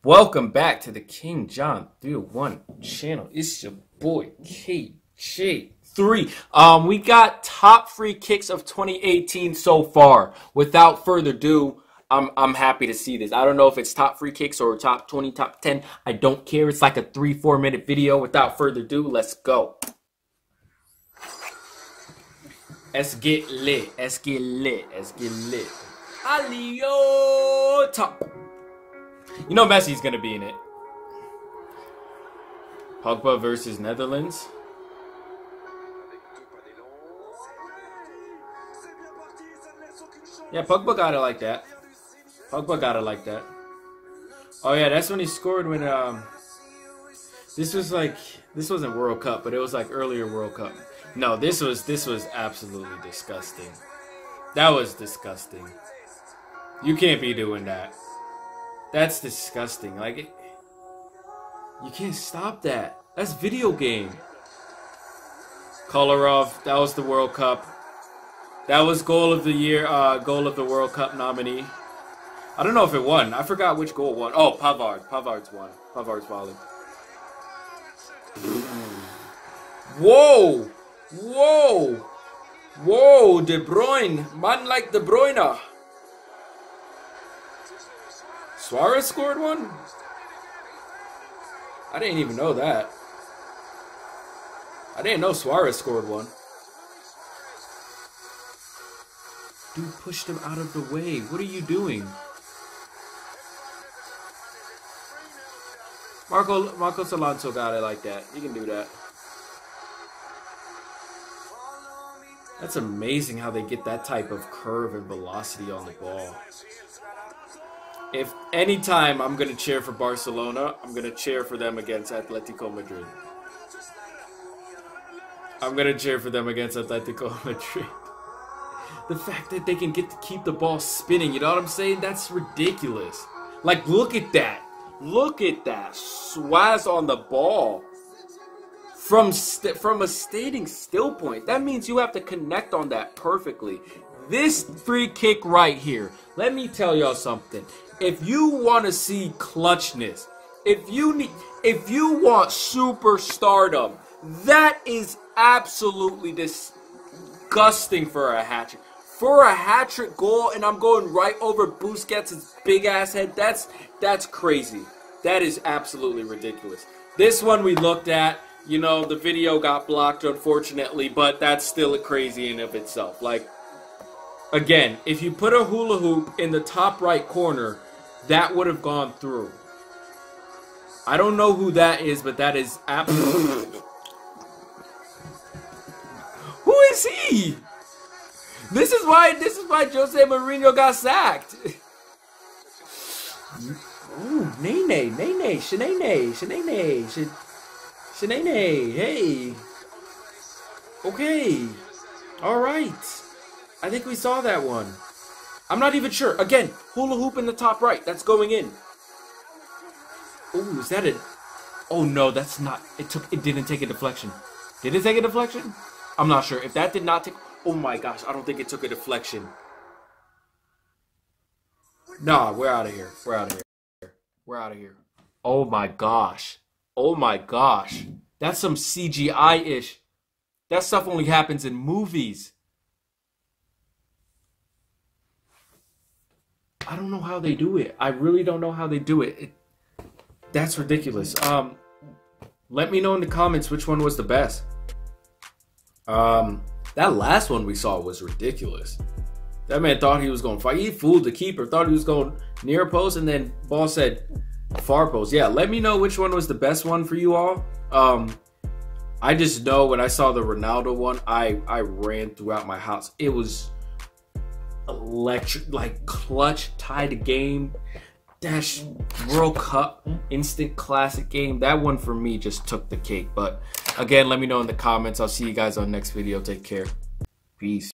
Welcome back to the King John 301 channel. It's your boy KJ3. We got top free kicks of 2018 so far. Without further ado, I'm happy to see this. I don't know if it's top free kicks or top 20, top 10. I don't care. It's like a 3-4 minute video. Without further ado, let's go. Let's get lit. Let's get lit. Let's get lit. Alio top. You know Messi's gonna be in it. Pogba versus Netherlands. Yeah, Pogba got it like that. Pogba got it like that. Oh yeah, that's when he scored when this wasn't World Cup, but it was like earlier World Cup. No, this was absolutely disgusting. That was disgusting. You can't be doing that. That's disgusting. Like, you can't stop that. That's video game. Kolarov, that was the World Cup. That was goal of the year, goal of the World Cup nominee. I don't know if it won. I forgot which goal won. Oh, Pavard. Pavard's won. Pavard's volley. Whoa! Whoa! Whoa! De Bruyne. Man like De Bruyne. Suarez scored one? I didn't even know that. I didn't know Suarez scored one. Dude pushed him out of the way. What are you doing? Marcos Alonso got it like that. You can do that. That's amazing how they get that type of curve and velocity on the ball. If anytime I'm going to cheer for Barcelona, I'm going to cheer for them against Atletico Madrid. I'm going to cheer for them against Atletico Madrid. The fact that they can get to keep the ball spinning, you know what I'm saying? That's ridiculous. Like, look at that. Look at that. Swaz on the ball. From a standing still point. That means you have to connect on that perfectly. This free kick right here. Let me tell y'all something. If you want to see clutchness, if you want superstardom, that is absolutely disgusting for a hat-trick. For a hat-trick goal, and I'm going right over Busquets' big-ass head, that's crazy. That is absolutely ridiculous. This one we looked at, you know, the video got blocked, unfortunately, but that's still crazy in of itself. Like, again, if you put a hula hoop in the top right corner, that would have gone through. I don't know who that is, but that is absolutely... Who is he? This is why Jose Mourinho got sacked. Ooh, Nene, Shanae, hey. Okay. All right. I think we saw that one. I'm not even sure. Again, hula hoop in the top right. That's going in. Ooh, is that it? Oh no, that's not. It didn't take a deflection. Did it take a deflection? I'm not sure. If that did not take... Oh my gosh, I don't think it took a deflection. Nah, we're out of here. We're out of here. We're out of here. Oh my gosh. Oh my gosh. That's some CGI-ish. That stuff only happens in movies. I don't know how they do it. I really don't know how they do it. That's ridiculous. Let me know in the comments which one was the best. That last one we saw was ridiculous. That man thought he was going to fight. He fooled the keeper. Thought he was going near post, and then ball said far post. Yeah, let me know which one was the best one for you all. I just know when I saw the Ronaldo one, I ran throughout my house. It was electric, like clutch, tied game, dash, World Cup, instant classic game. That one for me just took the cake. But again, let me know in the comments. I'll see you guys on next video. Take care. Peace.